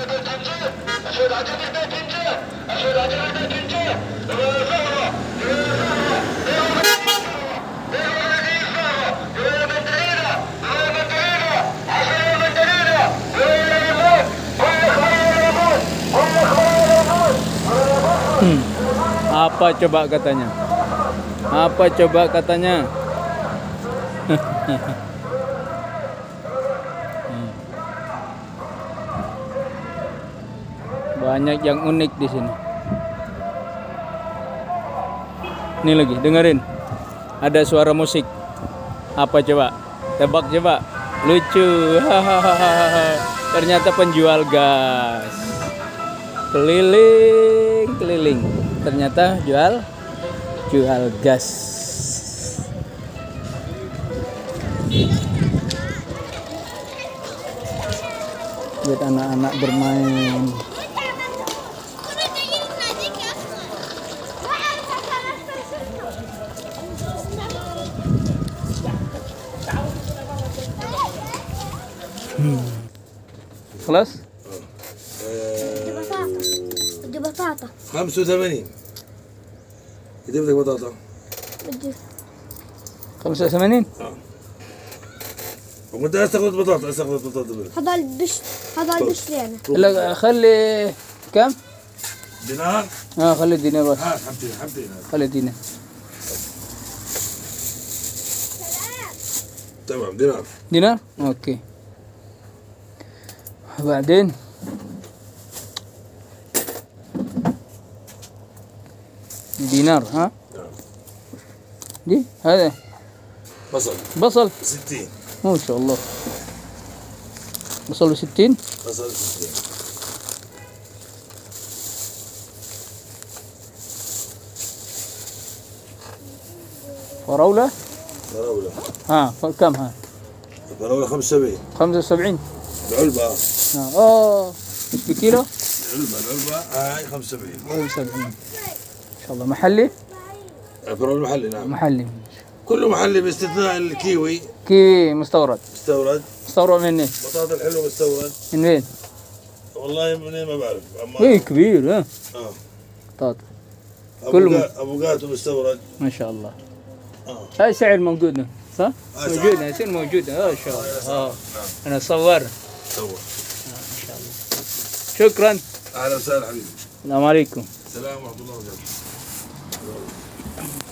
Apa coba katanya? Apa coba katanya? Banyak yang unik di sini. Ini lagi, dengerin. Ada suara musik. Apa coba? Tebak coba. Lucu. Ternyata penjual gas. Keliling. Ternyata jual gas. Buat anak-anak bermain. خلاص؟ بدي بطاطا 85. إذا بدك بطاطا بدي 85. وأنت استخدمت بطاطا هذا البش لينا لا خلي كم؟ دينار. خلي دينار بس. حبتين خلي دينار. تمام دينار؟ اوكي. بعدين دينار. ها؟ دي هذا بصل 60. ما شاء الله. بصل 60. بصل 60. فراولة. ها كم ها؟ فراولة 75. 75. العلبة. مش بكيلو؟ العلبة هاي 75. 75 ان شاء الله. محلي؟ فراولة محلي. نعم محلي. كله محلي باستثناء الكيوي. كيوي مستورد من وين؟ بطاطا الحلوة مستورد. من وين؟ والله منين ما بعرف. ايه كبير. ها بطاطا كله ابو قاتو مستورد ما شاء الله. هاي سعر موجود صح؟ موجود. يصير موجود. ما شاء الله. انا صور. ما شاء الله. شكرا. اهلا وسهلا حبيبي. السلام عليكم. السلام ورحمه الله وبركاته.